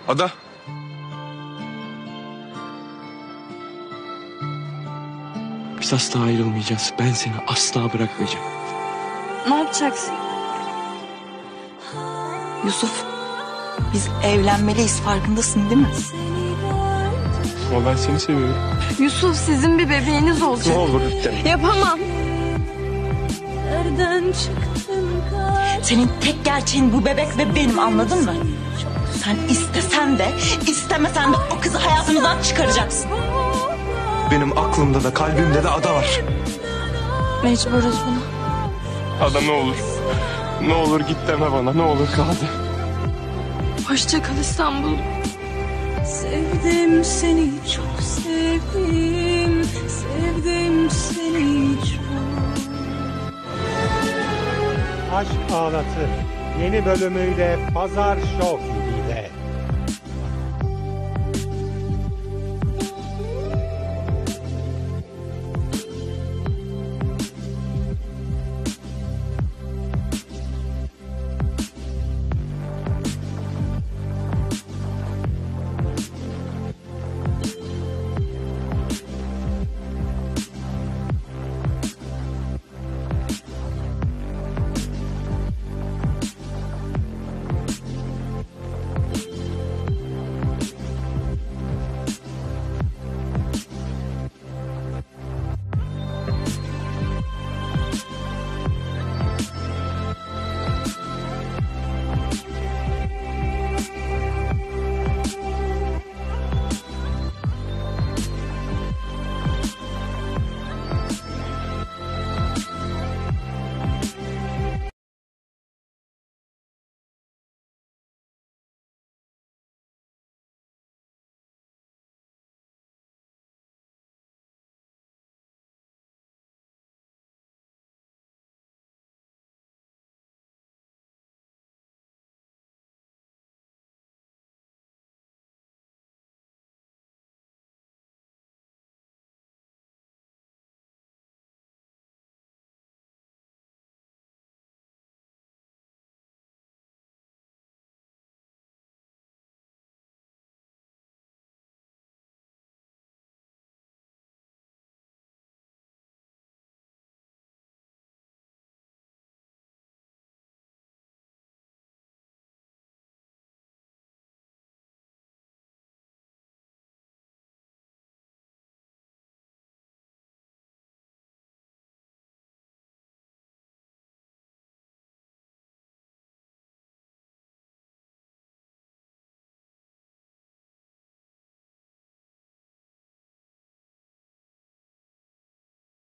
Ada. Biz asla ayrılmayacağız. Ben seni asla bırakmayacağım. Ne yapacaksın? Yusuf, biz evlenmeliyiz, farkındasın değil mi? Ama ben seni seviyorum. Yusuf, sizin bir bebeğiniz olacak. Ne olur lütfen. Yapamam. Senin tek gerçeğin bu bebek ve benim, anladın mı? Sen istesen de istemesen de o kızı hayatımızdan çıkaracaksın. Benim aklımda da kalbimde de Ada var. Mecburuz buna. Ada ne olur. Ne olur git deme bana. Ne olur kal de. Hoşça kal İstanbul. Sevdim seni, çok sevdim. Sevdim seni çok. Aşk Ağlatı yeni bölümüyle Pazar Show TV'de.